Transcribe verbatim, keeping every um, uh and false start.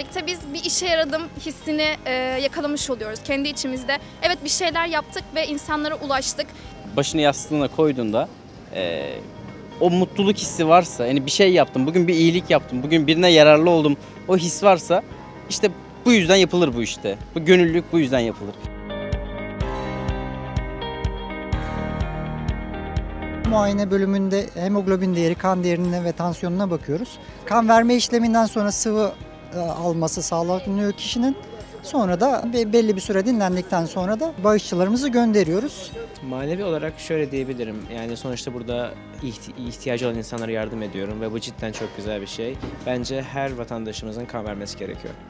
birlikte biz bir işe yaradım hissini e, yakalamış oluyoruz kendi içimizde. Evet, bir şeyler yaptık ve insanlara ulaştık. Başını yastığına koyduğunda e, o mutluluk hissi varsa, yani bir şey yaptım, bugün bir iyilik yaptım, bugün birine yararlı oldum, o his varsa işte bu yüzden yapılır bu işte. Bu gönüllülük bu yüzden yapılır. Muayene bölümünde hemoglobin değeri, kan değerine ve tansiyonuna bakıyoruz. Kan verme işleminden sonra sıvı e, alması sağlanıyor kişinin. Sonra da belli bir süre dinlendikten sonra da bağışçılarımızı gönderiyoruz. Manevi olarak şöyle diyebilirim. Yani sonuçta burada ihtiyacı olan insanlara yardım ediyorum ve bu cidden çok güzel bir şey. Bence her vatandaşımızın kan vermesi gerekiyor.